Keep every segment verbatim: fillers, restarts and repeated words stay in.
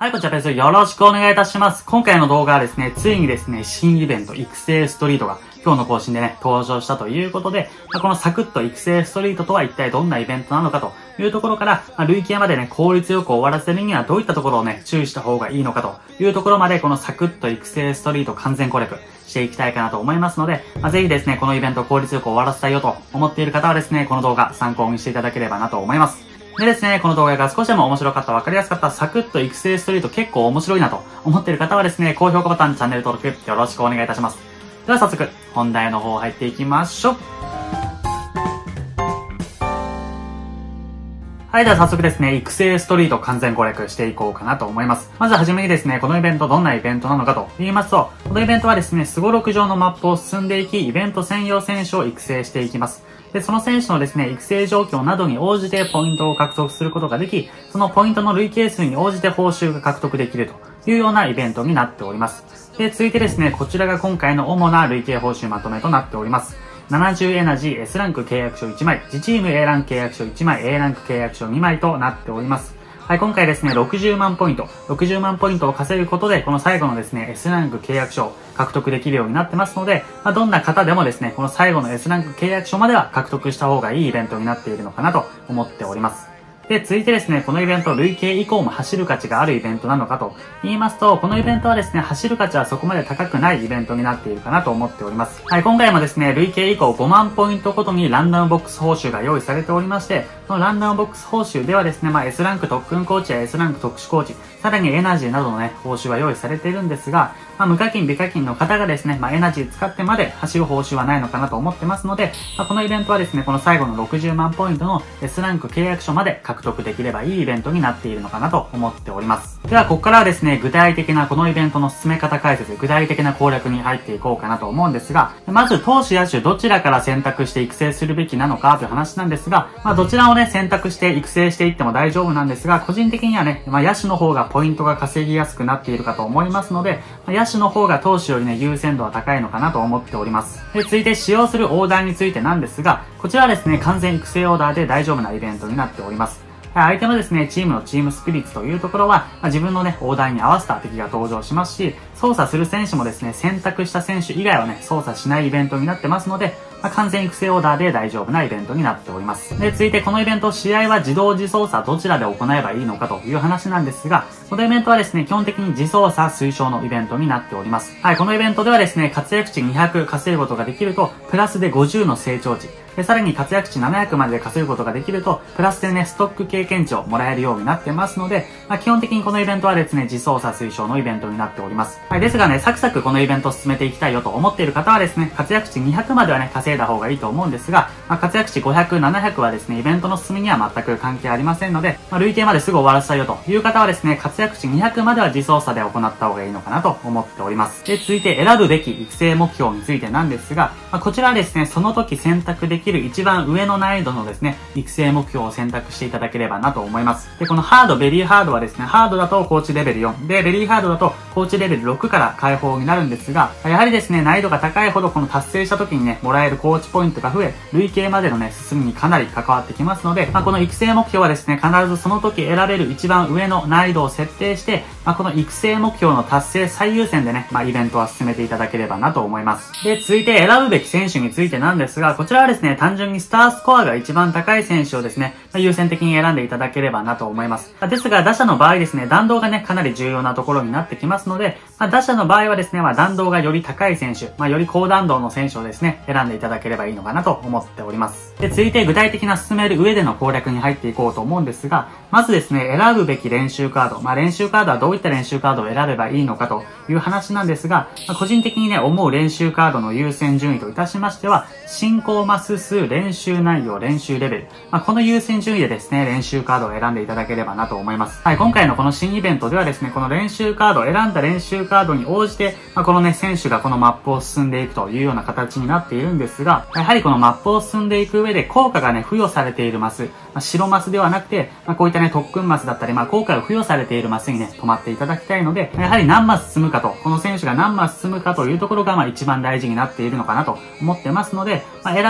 はい、こちらです。よろしくお願いいたします。今回の動画はですね、ついにですね、新イベント、育成ストリートが今日の更新でね、登場したということで、まあ、このサクッと育成ストリートとは一体どんなイベントなのかというところから、まあ、累計までね、効率よく終わらせるにはどういったところをね、注意した方がいいのかというところまで、このサクッと育成ストリート完全攻略していきたいかなと思いますので、まあ、ぜひですね、このイベントを効率よく終わらせたいよと思っている方はですね、この動画参考にしていただければなと思います。でですね、この動画が少しでも面白かった、わかりやすかった、サクッと育成ストリート結構面白いなと思っている方はですね、高評価ボタン、チャンネル登録よろしくお願いいたします。では早速、本題の方入っていきましょう。はい、では早速ですね、育成ストリート完全攻略していこうかなと思います。まずはじめにですね、このイベントどんなイベントなのかと言いますと、このイベントはですね、スゴロク上のマップを進んでいき、イベント専用選手を育成していきます。で、その選手のですね、育成状況などに応じてポイントを獲得することができ、そのポイントの累計数に応じて報酬が獲得できるというようなイベントになっております。で、続いてですね、こちらが今回の主な累計報酬まとめとなっております。ななじゅうエナジー S ランク契約書いちまい、自チーム A ランク契約書いちまい、A ランク契約書にまいとなっております。はい、今回ですね、ろくじゅうまんポイント、ろくじゅうまんポイントを稼ぐことで、この最後のですね、S ランク契約書を獲得できるようになってますので、まあ、どんな方でもですね、この最後の S ランク契約書までは獲得した方がいいイベントになっているのかなと思っております。で、続いてですね、このイベント、累計以降も走る価値があるイベントなのかと言いますと、このイベントはですね、走る価値はそこまで高くないイベントになっているかなと思っております。はい、今回もですね、累計以降ごまんポイントごとにランダムボックス報酬が用意されておりまして、このランダムボックス報酬ではですね、まあ S ランク特訓コーチや S ランク特殊コーチ、さらにエナジーなどのね、報酬が用意されているんですが、まあ無課金、美課金の方がですね、まあエナジー使ってまで走る報酬はないのかなと思ってますので、まあ、このイベントはですね、この最後のろくじゅうまんポイントの S ランク契約書まで獲得できればいいイベントになっているのかなと思っております。では、ここからはですね、具体的なこのイベントの進め方解説、具体的な攻略に入っていこうかなと思うんですが、まず投手野手どちらから選択して育成するべきなのかという話なんですが、まあどちらをね、選択して育成していっても大丈夫なんですが、個人的にはね、まあ野手の方がポイントが稼ぎやすくなっているかと思いますので、まあ、野手の方が投手よりね、優先度は高いのかなと思っております。で、続いて使用するオーダーについてなんですが、こちらはですね、完全育成オーダーで大丈夫なイベントになっております。相手のですね、チームのチームスピリッツというところは、まあ、自分のね、オーダーに合わせた敵が登場しますし、操作する選手もですね、選択した選手以外はね、操作しないイベントになってますので、まあ、完全育成オーダーで大丈夫なイベントになっております。で、続いてこのイベント、試合は自動自操作どちらで行えばいいのかという話なんですが、このイベントはですね、基本的に自操作推奨のイベントになっております。はい、このイベントではですね、活躍値にひゃく稼ぐことができると、プラスでごじゅうの成長値、で、さらに活躍値ななひゃくまでで稼ぐことができると、プラスでね、ストック経験値をもらえるようになってますので、まあ、基本的にこのイベントはですね、自操作推奨のイベントになっております。はい、ですがね、サクサクこのイベントを進めていきたいよと思っている方はですね、活躍値にひゃくまではね、稼いだ方がいいと思うんですが、まあ、活躍値ごひゃく、ななひゃくはですね、イベントの進みには全く関係ありませんので、まあ、累計まですぐ終わらせたいよという方はですね、活躍値にひゃくまでは自操作で行った方がいいのかなと思っております。で、続いて選ぶべき育成目標についてなんですが、まあ、こちらはですね、その時選択できる一番上の難易度のですね、育成目標を選択していただければなと思います。で、このハード、ベリーハードはですね、ハードだとコーチレベルよん、で、ベリーハードだとコーチレベルろくから解放になるんですが、やはりですね、難易度が高いほどこの達成した時にね、もらえるコーチポイントが増え、累計までのね、進みにかなり関わってきますので、まあ、この育成目標はですね、必ずその時選べる一番上の難易度を設定して、まあ、この育成目標の達成最優先でね、まあ、イベントは進めていただければなと思います。で、続いて選ぶべき選手についてなんですが、こちらはですね、単純にスタースコアが一番高い選手をですね、優先的に選んでいただければなと思います。ですが、打者の場合ですね、弾道がね、かなり重要なところになってきますので、まあ、打者の場合はですね、まあ、弾道がより高い選手、まあ、より高弾道の選手をですね、選んでいただければいいのかなと思っております。で、続いて具体的な進める上での攻略に入っていこうと思うんですが、まずですね、選ぶべき練習カード、まあ、練習カードはどういった練習カードを選べばいいのかという話なんですが、まあ、個人的にね、思う練習カードの優先順位といたしましては、進行マス数、練習内容、練習レベル、まあ、この優先順位でですね、練習カードを選んでいただければなと思います。はい、今回のこの新イベントではですね、この練習カード、選んだ練習カードに応じて、まあ、このね、選手がこのマップを進んでいくというような形になっているんですが、やはりこのマップを進んでいく上で効果がね、付与されているマス、まあ、白マスではなくて、まあ、こういったね、特訓マスだったり、まあ、効果が付与されているマスにね、止まっていただきたいので、やはり何マス進むかと、この選手が何マス進むかというところが、まあ、一番大事になっているのかなと思ってますので、まあ、選ぶべき練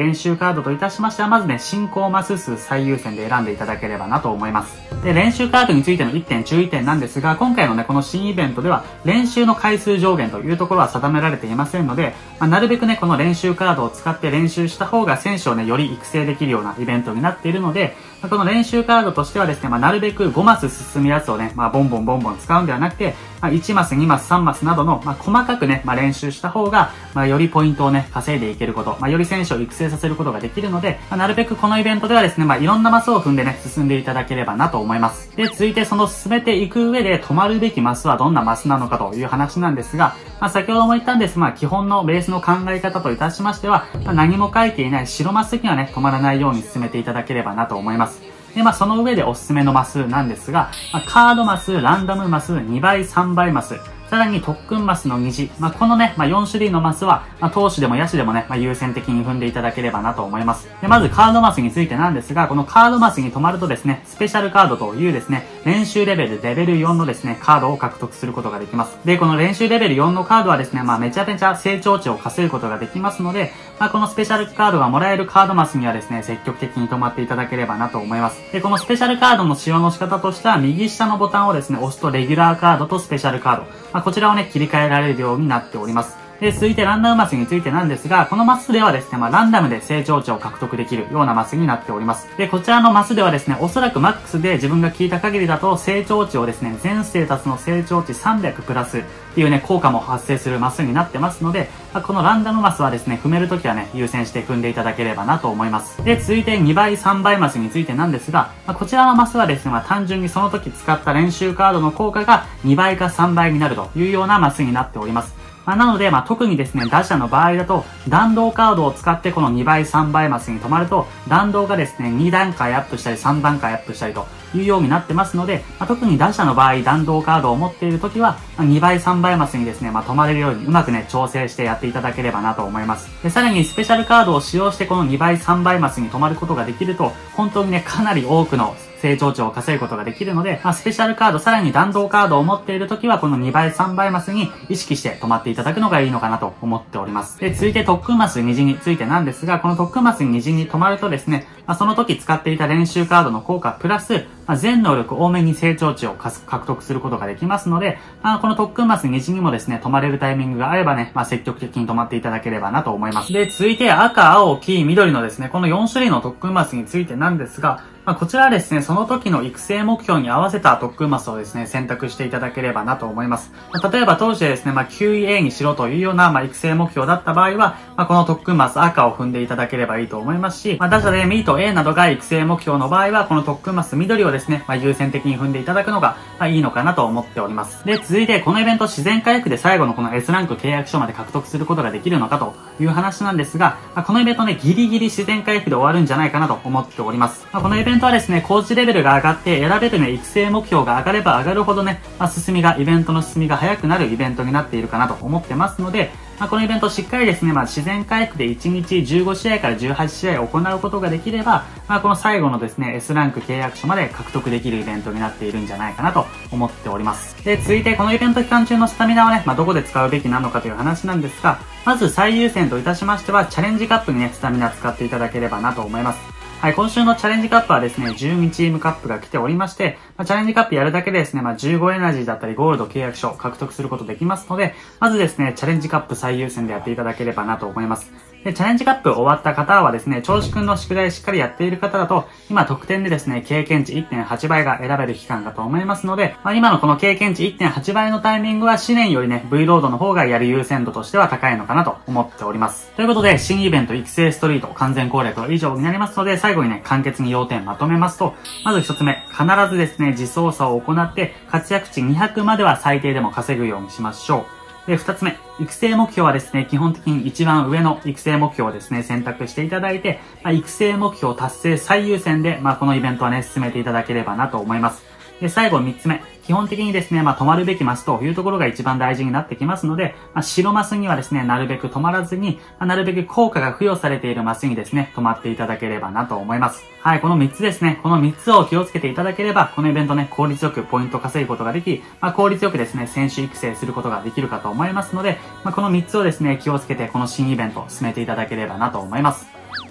練習カードといたしましては、まずね、進行マス数最優先で選んでいただければなと思います。で、練習カードについてのいってん注意点なんですが、今回のね、この新イベントでは、練習の回数上限というところは定められていませんので、まあ、なるべくね、この練習カードを使って練習した方が選手をね、より育成できるようなイベントになっているので、まあ、この練習カードとしてはですね、まあ、なるべくごマス進むやつをね、まあ、ボンボンボンボン使うんではなくて、まあ、いちマス、にマス、さんマスなどの、まあ、細かくね、まあ、練習した方が、まあ、よりポイントをね、稼いでいけること、まあ、より選手を育成させることができるので、まあ、なるべくこのイベントではですね、まあ、いろんなマスを踏んでね、進んでいただければなと思います。で、続いてその進めていく上で止まるべきマスはどんなマスなのかという話なんですが、まあ、先ほども言ったんです、まあ、基本のベースの考え方といたしましては、まあ、何も書いていない白マスにはね、止まらないように進めていただければなと思います。で、まあ、その上でおすすめのマスなんですが、まあ、カードマス、ランダムマス、にばい、さんばいマス、さらに特訓マスの虹。まあ、このね、まあ、よん種類のマスは、まあ、投手でも野手でもね、まあ、優先的に踏んでいただければなと思います。で、まずカードマスについてなんですが、このカードマスに止まるとですね、スペシャルカードというですね、練習レベルレベルよんのですね、カードを獲得することができます。で、この練習レベルよんのカードはですね、まあ、めちゃめちゃ成長値を稼ぐことができますので、まあ、このスペシャルカードがもらえるカードマスにはですね、積極的に止まっていただければなと思います。で、このスペシャルカードの使用の仕方としては、右下のボタンをですね、押すとレギュラーカードとスペシャルカード。まあ、こちらをね、切り替えられるようになっております。で、続いてランダムマスについてなんですが、このマスではですね、まあ、ランダムで成長値を獲得できるようなマスになっております。で、こちらのマスではですね、おそらくマックスで自分が聞いた限りだと、成長値をですね、全ステータスの成長値さんびゃくプラスっていうね、効果も発生するマスになってますので、まあ、このランダムマスはですね、踏めるときはね、優先して踏んでいただければなと思います。で、続いてにばい、さんばいマスについてなんですが、まあ、こちらのマスはですね、まあ、単純にその時使った練習カードの効果がにばいかさんばいになるというようなマスになっております。まあ、なので、まあ、特にですね、打者の場合だと、弾道カードを使ってこのにばい、さんばいマスに止まると、弾道がですね、に段階アップしたり、さん段階アップしたりというようになってますので、まあ、特に打者の場合、弾道カードを持っているときは、まあ、にばい、さんばいマスにですね、まあ、止まれるようにうまくね、調整してやっていただければなと思います。で、さらにスペシャルカードを使用してこのにばい、さんばいマスに止まることができると、本当にね、かなり多くの成長値を稼ぐことができるので、まあ、スペシャルカード、さらに弾道カードを持っているときは、このにばい、さんばいマスに意識して止まっていただくのがいいのかなと思っております。で、続いて特訓マス虹についてなんですが、この特訓マス虹に止まるとですね、まあ、その時使っていた練習カードの効果プラス、まあ、全能力多めに成長値を獲得することができますので、まあ、この特訓マス虹にもですね、止まれるタイミングがあればね、まあ、積極的に止まっていただければなと思います。で、続いて赤、青、黄、緑のですね、このよん種類の特訓マスについてなんですが、まあ、こちらはですね、その時の育成目標に合わせた特訓マスをですね、選択していただければなと思います。まあ、例えば当時でですね、まあ、きゅうい エー にしろというような、まあ、育成目標だった場合は、まあ、この特訓マス赤を踏んでいただければいいと思いますし、まあ、打者でミート A などが育成目標の場合は、この特訓マス緑をですね、まあ、優先的に踏んでいただくのが、まあ、いいのかなと思っております。で、続いてこのイベント自然回復で最後のこの S ランク契約書まで獲得することができるのかという話なんですが、まあ、このイベントね、ギリギリ自然回復で終わるんじゃないかなと思っております。まあ、このイベントはですね、コーチレベルが上がって選べるね、育成目標が上がれば上がるほどね、まあ、進みが、イベントの進みが早くなるイベントになっているかなと思ってますので、まあ、このイベントしっかりですね、まあ、自然回復でいちにちじゅうごしあいからじゅうはちしあいを行うことができれば、まあ、この最後のですね、S ランク契約書まで獲得できるイベントになっているんじゃないかなと思っております。で、続いてこのイベント期間中のスタミナをね、まあ、どこで使うべきなのかという話なんですが、まず最優先といたしましては、チャレンジカップにね、スタミナ使っていただければなと思います。はい、今週のチャレンジカップはですね、じゅうにチームカップが来ておりまして、まあ、チャレンジカップやるだけでですね、まあ、じゅうごエナジーだったりゴールド契約書を獲得することできますので、まずですね、チャレンジカップ最優先でやっていただければなと思います。で、チャレンジカップ終わった方はですね、調子くんの宿題しっかりやっている方だと、今得点でですね、経験値 いってんはちばいが選べる期間かと思いますので、まあ、今のこの経験値 いってんはちばいのタイミングは思念よりね、V ロードの方がやる優先度としては高いのかなと思っております。ということで、新イベント育成ストリート完全攻略は以上になりますので、最後にね、簡潔に要点まとめますと、まず一つ目、必ずですね、自走作を行って、活躍値にひゃくまでは最低でも稼ぐようにしましょう。で、二つ目、育成目標はですね、基本的に一番上の育成目標をですね、選択していただいて、まあ、育成目標達成最優先で、まあ、このイベントはね、進めていただければなと思います。で、最後三つ目、基本的にですね、まあ、止まるべきマスというところが一番大事になってきますので、まあ、白マスにはですね、なるべく止まらずに、まあ、なるべく効果が付与されているマスにですね、止まっていただければなと思います。はい、この三つですね、この三つを気をつけていただければ、このイベントね、効率よくポイント稼ぐことができ、まあ、効率よくですね、選手育成することができるかと思いますので、まあ、この三つをですね、気をつけてこの新イベントを進めていただければなと思います。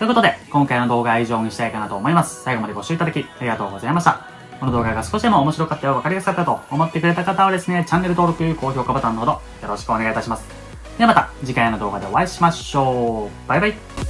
ということで、今回の動画は以上にしたいかなと思います。最後までご視聴いただきありがとうございました。この動画が少しでも面白かったよ、わかりやすかったと思ってくれた方はですね、チャンネル登録、高評価ボタンのほどよろしくお願いいたします。ではまた次回の動画でお会いしましょう。バイバイ。